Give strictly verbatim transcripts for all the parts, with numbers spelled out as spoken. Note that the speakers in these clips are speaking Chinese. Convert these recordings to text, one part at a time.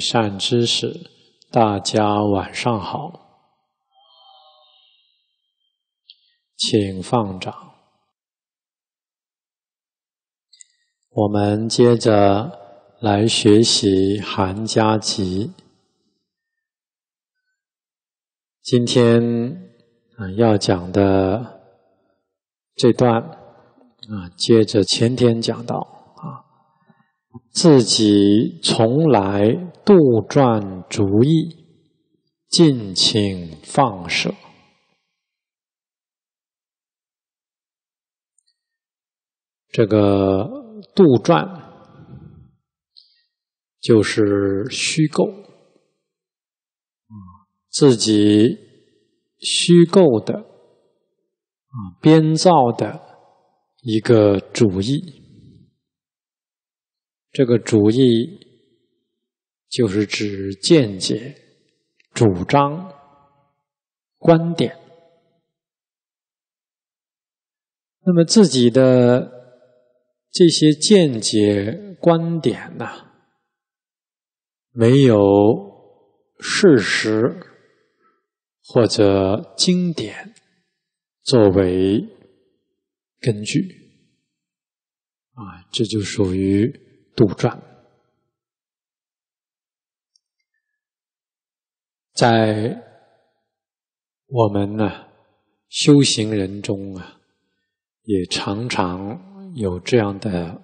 善知识，大家晚上好，请放掌。我们接着来学习《韩家集》。今天啊要讲的这段啊，接着前天讲到啊，自己从来杜撰主意，尽请放舍。这个杜撰就是虚构，自己虚构的啊编造的一个主意。这个主意就是指见解、主张、观点。那么自己的这些见解、观点呢、啊，没有事实或者经典作为根据，啊，这就属于杜撰。在我们呢修行人中啊，也常常有这样的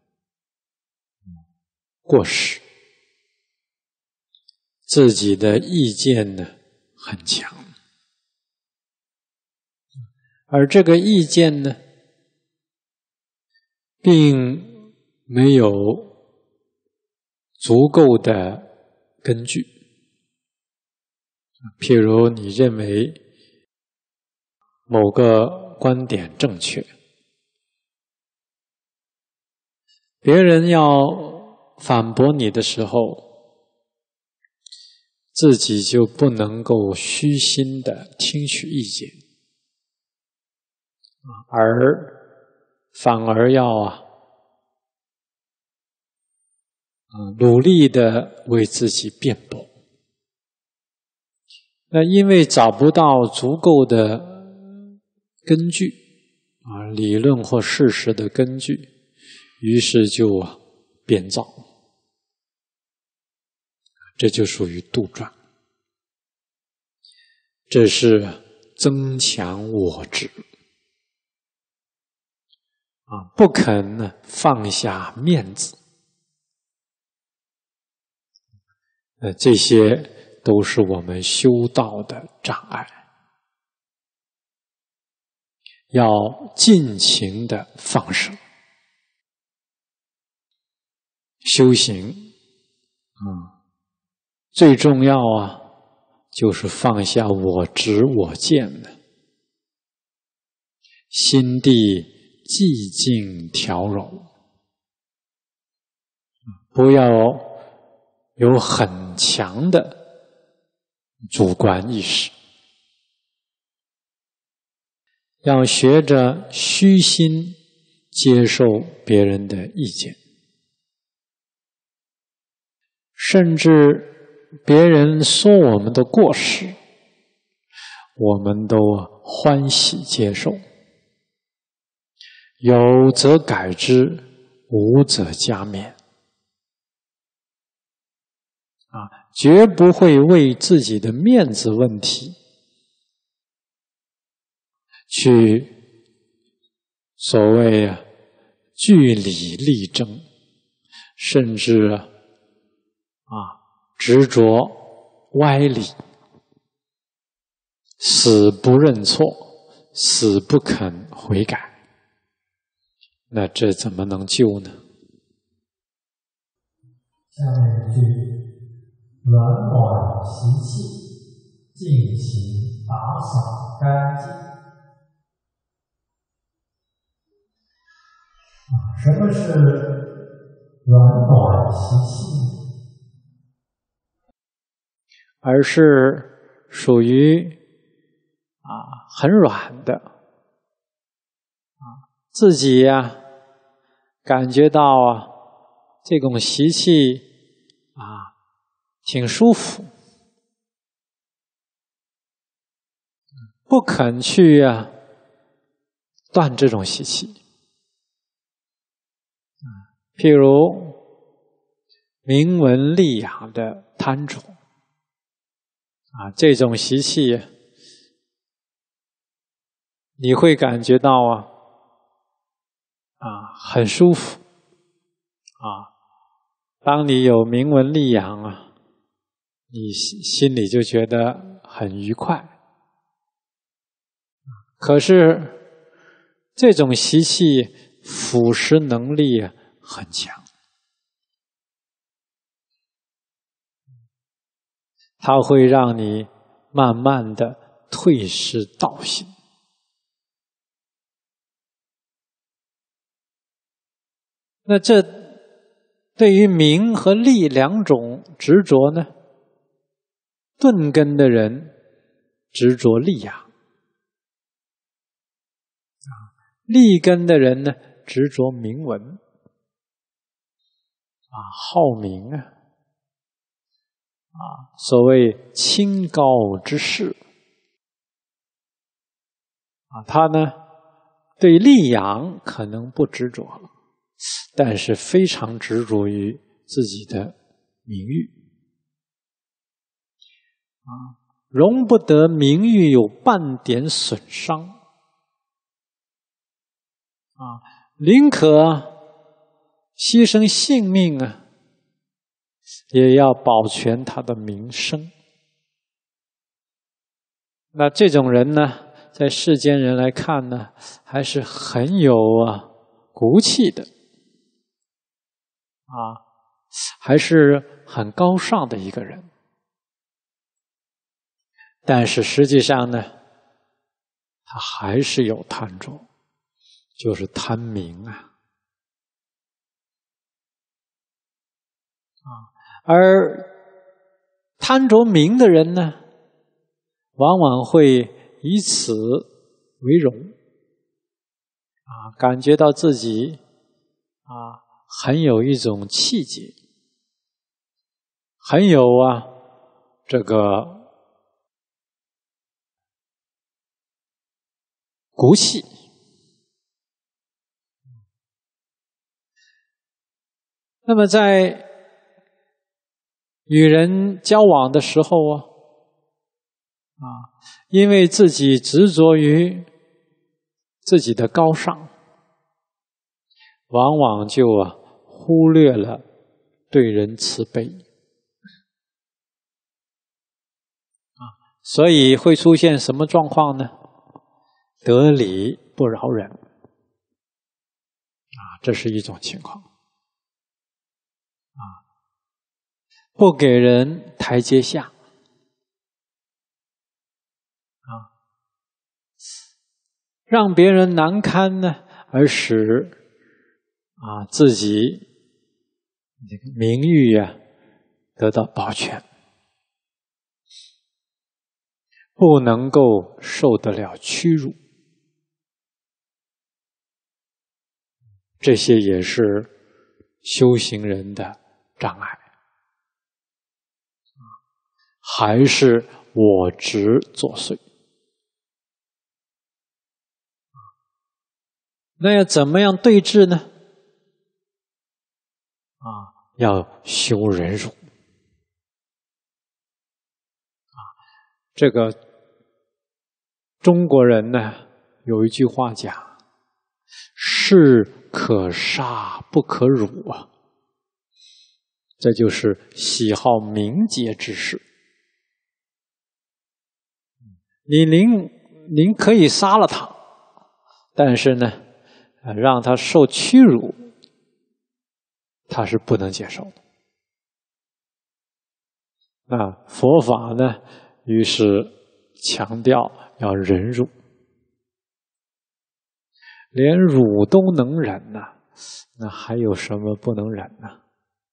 过失，自己的意见呢很强，而这个意见呢，并没有足够的根据。譬如你认为某个观点正确，别人要反驳你的时候，自己就不能够虚心的听取意见，而反而要啊，努力的为自己辩驳。那因为找不到足够的根据啊，理论或事实的根据，于是就啊编造，这就属于杜撰。这是增强我执啊，不肯呢放下面子。呃，这些都是我们修道的障碍，要尽情的放手。修行，嗯，最重要啊，就是放下我执我见的，心地寂静调柔，不要有很强的主观意识，要学着虚心接受别人的意见，甚至别人说我们的过失，我们都欢喜接受，有则改之，无则加勉。啊，绝不会为自己的面子问题去所谓啊据理力争，甚至啊执着歪理，死不认错，死不肯悔改，那这怎么能救呢？ 下面一句。软短习气，尽情打扫干净。什么是软短习气？ 而是属于啊很软的啊，自己呀、啊、感觉到啊这种习气啊挺舒服，不肯去呀、啊、断这种习气。譬如名闻利养的贪着啊，这种习气你会感觉到啊啊很舒服啊。当你有名闻利养啊，你心里就觉得很愉快。可是这种习气腐蚀能力很强，它会让你慢慢的退失道心。那这对于名和利两种执着呢，钝根的人执着利养，利根的人呢执着名闻，啊，好名啊，啊，所谓清高之士，啊，他呢对利养可能不执着了，但是非常执着于自己的名誉，啊，容不得名誉有半点损伤，啊，宁可牺牲性命啊，也要保全他的名声。那这种人呢，在世间人来看呢，还是很有啊骨气的，啊，还是很高尚的一个人。但是实际上呢，他还是有贪着，就是贪名啊。啊，而贪着名的人呢，往往会以此为荣，啊，感觉到自己啊很有一种气节，很有啊这个骨气。那么在与人交往的时候啊，啊，因为自己执着于自己的高尚，往往就啊忽略了对人慈悲，啊，所以会出现什么状况呢？得理不饶人，啊，这是一种情况，啊，不给人台阶下，啊，让别人难堪呢，而使啊自己这个名誉啊得到保全，不能够受得了屈辱。这些也是修行人的障碍，还是我执作祟。那要怎么样对治呢？啊，要修忍辱。啊，这个中国人呢有一句话讲：“士可杀不可辱啊。”这就是喜好名节之士。你宁您可以杀了他，但是呢，让他受屈辱，他是不能接受的。那佛法呢，于是强调要忍辱，连辱都能忍呐，那还有什么不能忍呢？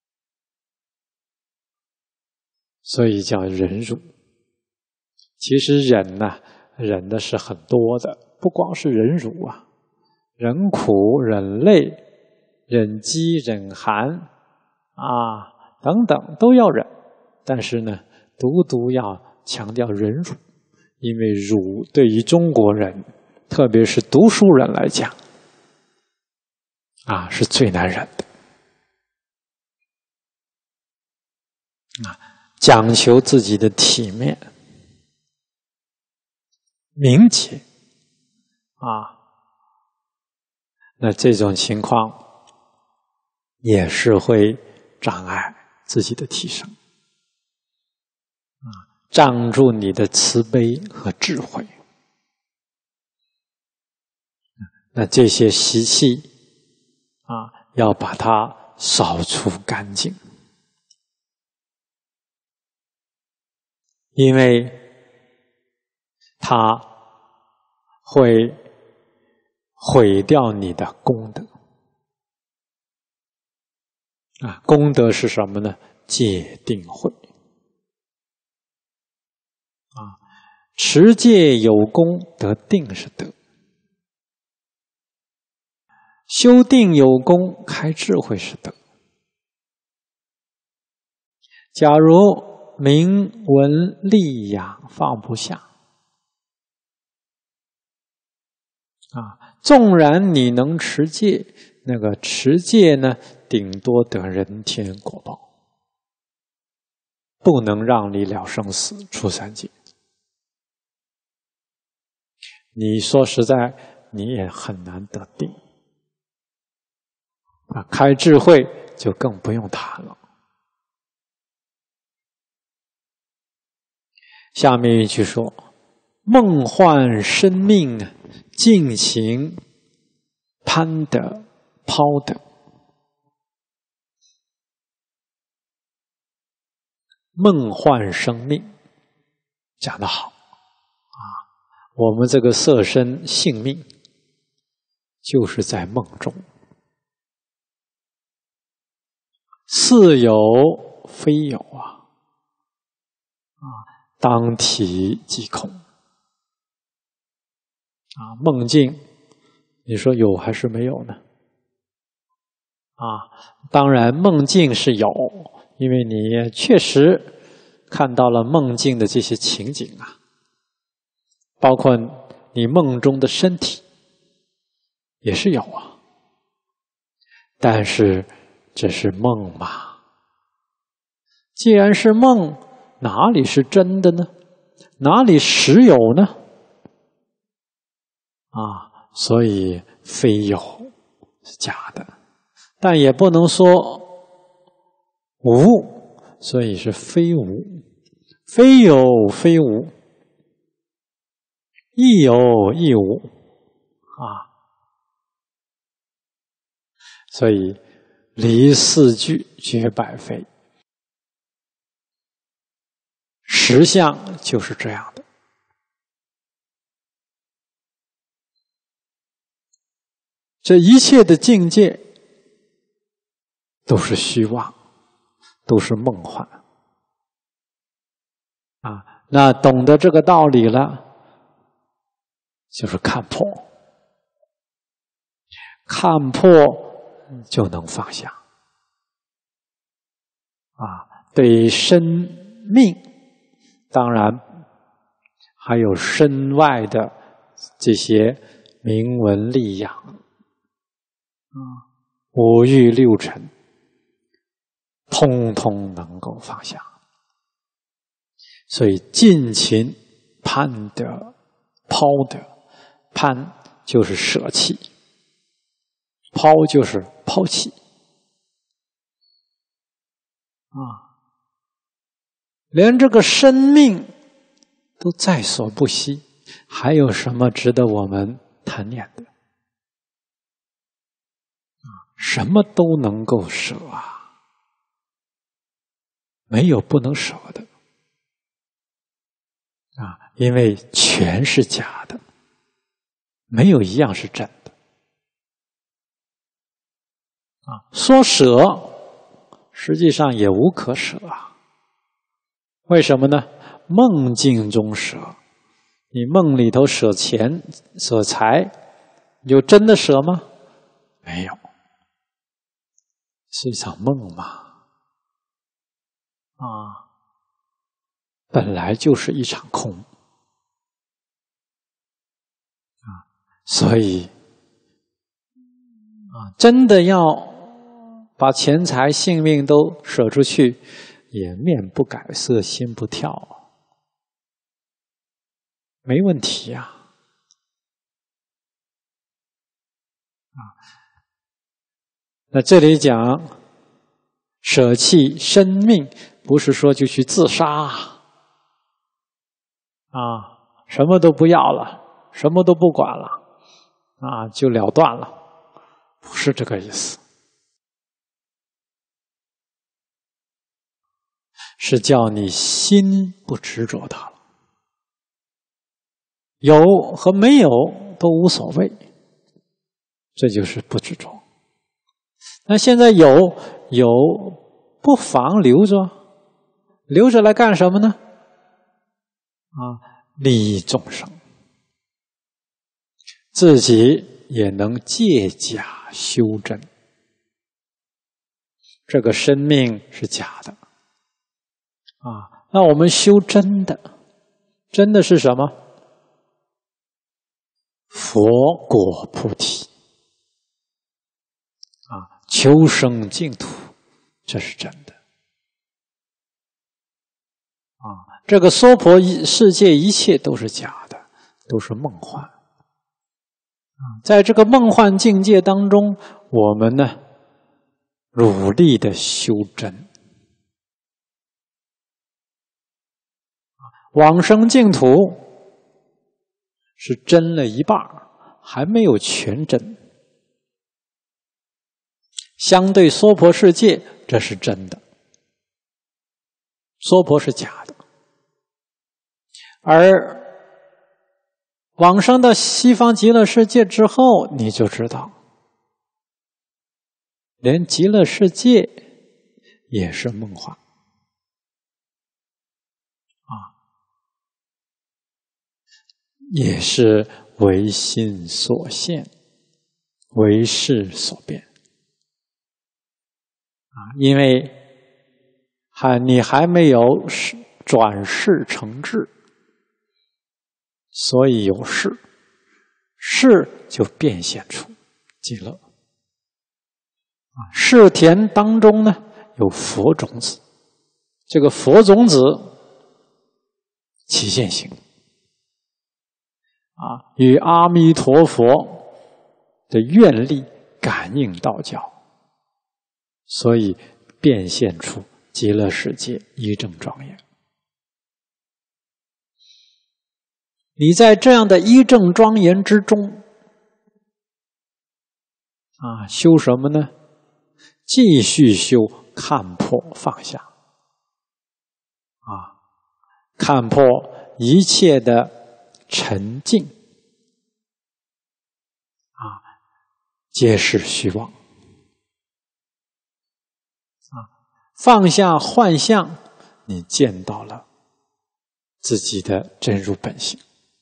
所以叫忍辱。其实忍呢，忍的是很多的，不光是忍辱啊，忍苦、忍累、忍饥、忍寒啊等等都要忍， 但是呢，独独要强调忍辱，因为辱对于中国人，特别是读书人来讲，啊，是最难忍的。啊，讲求自己的体面、名节，啊，那这种情况也是会障碍自己的提升，啊，障住你的慈悲和智慧。那这些习气啊，要把它扫除干净，因为它会毁掉你的功德。啊，功德是什么呢？戒定慧。啊，持戒有功，得定是德；修定有功，开智慧是德。假如名闻利养放不下，啊，纵然你能持戒，那个持戒呢，顶多得人天果报，不能让你了生死出三界。你说实在，你也很难得定。啊，开智慧就更不用谈了。下面一句说：梦幻生命，尽情攀得抛得。梦幻生命讲得好啊！我们这个色身性命就是在梦中，似有非有啊！啊，当体即空啊！梦境，你说有还是没有呢？啊，当然梦境是有。因为你确实看到了梦境的这些情景啊，包括你梦中的身体也是有啊，但是这是梦嘛。既然是梦，哪里是真的呢？哪里实有呢？啊，所以非有是假的，但也不能说无，所以是非无，非有非无，亦有亦无啊。所以离四句绝百非，实相就是这样的。这一切的境界都是虚妄，都是梦幻啊！那懂得这个道理了，就是看破，看破就能放下啊！对生命，当然还有身外的这些名闻利养啊，五欲六尘，通通能够放下。所以尽情攀得抛得，攀就是舍弃，抛就是抛弃啊，连这个生命都在所不惜，还有什么值得我们贪念的？什么都能够舍啊，没有不能舍的啊，因为全是假的，没有一样是真的啊。说舍，实际上也无可舍啊。为什么呢？梦境中舍，你梦里头舍钱舍财，你就真的舍吗？没有，是一场梦嘛。啊， 本来就是一场空啊，所以啊，真的要把钱财性命都舍出去，也面不改色心不跳，没问题呀。啊，那这里讲舍弃生命，不是说就去自杀啊，什么都不要了，什么都不管了，啊，就了断了，不是这个意思。是叫你心不执着它了，有和没有都无所谓，这就是不执着。那现在有有不妨留着，留着来干什么呢？啊，利益众生，自己也能借假修真。这个生命是假的啊，那我们修真的，真的是什么？佛果菩提啊，求生净土，这是真的啊。这个娑婆世界一切都是假的，都是梦幻啊。在这个梦幻境界当中，我们呢，努力的修真。往生净土是真了一半，还没有全真。相对娑婆世界，这是真的，娑婆是假的。而往生到西方极乐世界之后，你就知道，连极乐世界也是梦幻啊，也是唯心所现，唯识所变啊！因为还你还没有转世成智，所以有识，识就变现出极乐啊。识田当中呢有佛种子，这个佛种子起现行啊，与阿弥陀佛的愿力感应道交，所以变现出极乐世界一正庄严。你在这样的一正庄严之中啊，修什么呢？继续修看破放下啊，看破一切的沉静啊，皆是虚妄啊，放下幻象，你见到了自己的真如本性。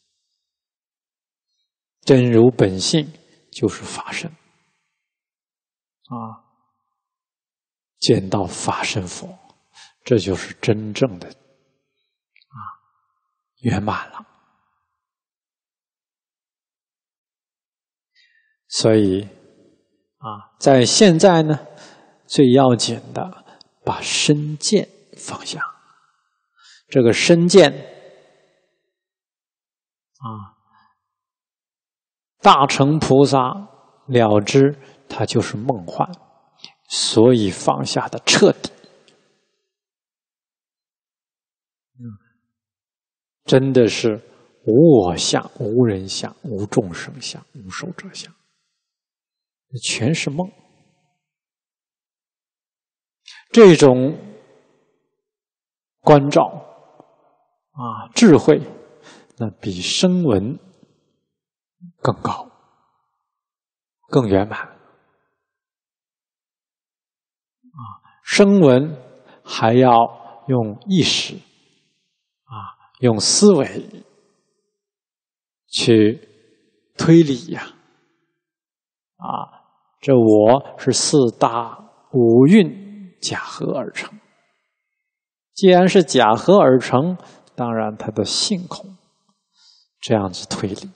真如本性就是法身啊，见到法身佛，这就是真正的啊圆满了。所以啊，在现在呢，最要紧的把身见放下。这个身见啊，大乘菩萨了知它就是梦幻，所以放下的彻底。真的是无我相、无人相、无众生相、无寿者相，全是梦。这种关照啊，智慧，那比声闻更高，更圆满啊！声闻还要用意识啊，用思维去推理呀！啊，这我是四大五蕴假合而成。既然是假合而成， 当然他的性空，这样子推理。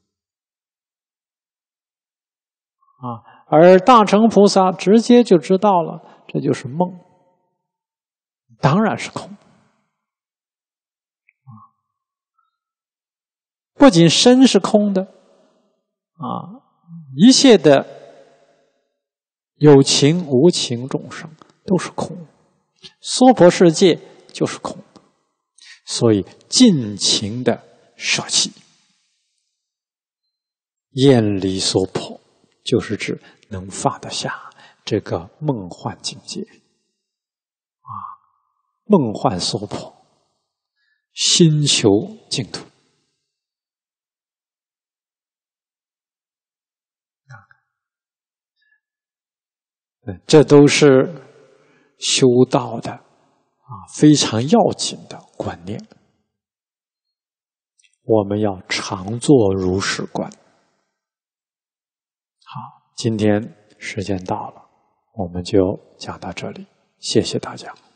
啊，而大乘菩萨直接就知道了，这就是梦，当然是空。不仅身是空的，啊，一切的有情无情众生都是空，娑婆世界就是空，所以尽情的舍弃，厌离娑婆，就是指能放得下这个梦幻境界，啊，梦幻娑婆，心求净土。这都是修道的啊非常要紧的观念，我们要常做如是观。好，今天时间到了，我们就讲到这里，谢谢大家。